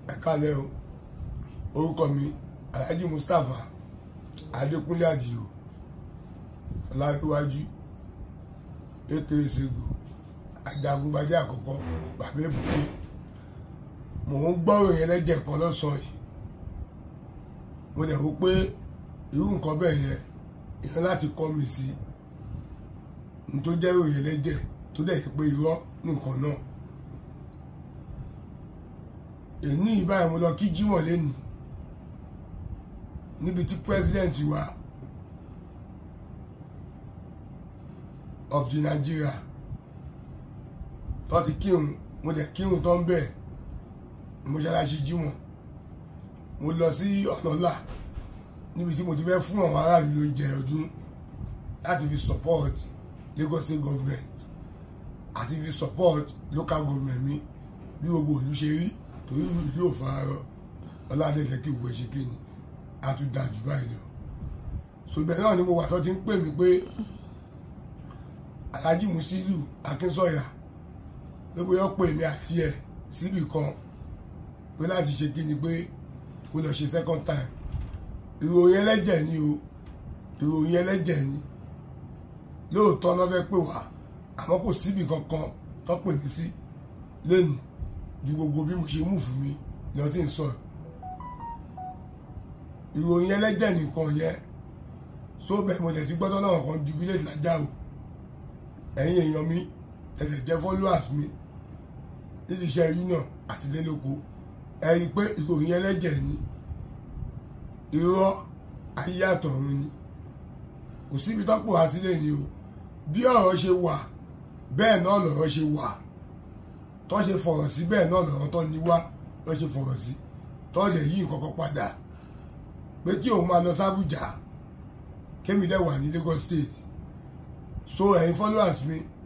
Ẹ káalẹ́ o. Orúkọ mi Alhaji Mustapha Adékúnlé Àdìó Ọláníwájú Tafa Sego ajagungbadé àkọ́kọ́ bàbá èbúté. Mò ń gbọ́rọ̀ yẹn lẹ́jẹ̀ kan lọ́sàn-án yìí. Mo dẹ̀ wò pé irú nǹkan bẹ́ẹ̀ yẹn èèyàn láti kọ́ mi sí ní tó jẹ́ ìròyìn lẹ́jẹ̀ tó dẹ̀ yẹ pé irọ́ nìkan náà. Èní ìbáyìí mo lọ kí Jímọ̀ lénìí níbi tí president wa of the Nigeria tó ti kírun, mo dẹ̀ kírun tó ń bẹ̀ mọ́ṣáláṣí Jímọ̀. Mo lọ sí ọ̀nà ńlá níbi tí mo ti fẹ́ fún àwọn aráàlú lóúnjẹ ọdún láti fi support Lagos State government àti fi support local government mi bí gbogbo ìlú ṣe rí, torí ìlú yóò fara rọ ọládẹ́fẹ́ kí gbogbo ẹ̀ ṣe kéde a tún dáa jù báyìí lọ. So ibẹ̀ náà ni mo wà tó ti ń pè mí pé Alhaji Musilu Akínsọ̀yà pé bóyá pè mí àti ẹ̀ síbì kan pé láti ṣe kíni pé ó lọ ṣe second time. Ìròyìn ẹlẹ́jẹ̀ ni o, ìròyìn ẹlẹ́jẹ̀ ni lóòótọ́ náà fẹ́ pè wá, àmọ́ kò síbì kankan tó pè mí sí lẹ́nu ju gbogbo bí mo ṣe mú fún mi lọ tí ń sọ̀rọ̀. Ìròyìn ẹlẹ́jẹ̀ nìkan yẹn so bẹ́ẹ̀ mo dẹ̀ ti gbọ́dọ̀ náà kan jubilate lájà o. Ẹ̀yin èèyàn mi tẹ̀lẹ̀ jẹ́ followers mi nídìí iṣẹ́ yìí náà àti lélóko, ẹ rí i pé ìròyìn ẹlẹ́jẹ̀ ni, irọ́ ayé àtọ̀run ni, kò síbi tó pò wá sílẹ̀ ni o. Bí ọ̀rọ̀ ṣe wà bẹ́ẹ̀ náà lọ̀rọ̀ ṣe wà, tó ṣe fọ̀rọ̀ sí bẹ́ẹ̀ náà lọ̀rọ̀ tó ní wá lọ́ ṣe fọ̀rọ̀ sí, tó lè yí nǹkan kan padà pé kí òun máa lọ sábùjá kémi dẹ̀ wà ní Lagos State. So ẹ̀yin followers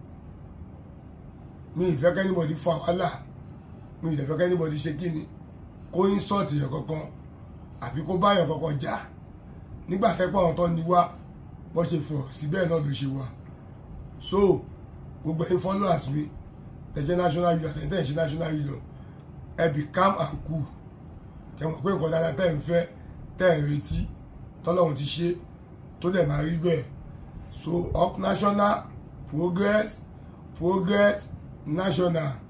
mi ìfẹ́ kẹ́nìbọ̀dì fa wàhálà, mi ìfẹ́ kẹ́nìbọ̀dì ṣe kíni kó insult yẹn kankan àbí kó bá yẹn kankan jà nígbà tẹ́pọ̀ àwọn tó ní wá bọ́ ṣe fọ̀rọ̀ sí bẹ́ẹ̀ náà ló ṣe wà. So gbogbo ẹ̀yin followers mi tẹ̀jẹ́ national union àtẹ̀tẹ̀ ṣe national union, ẹ be calm and cool. Kẹ́ mọ̀ pé nǹkan dáadáa tẹ́ ń fẹ́ tẹ́ ń retí tọ́lọ́run ti ṣe tó dẹ̀ máa rí bẹ́ẹ̀. So up national, progress national.